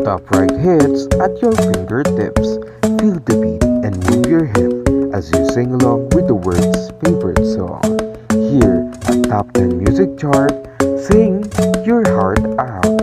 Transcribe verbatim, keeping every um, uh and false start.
top right hits at your fingertips. Feel the beat and move your hip as you sing along with the world's favorite song. Here at Top ten Music Chart, sing your heart out.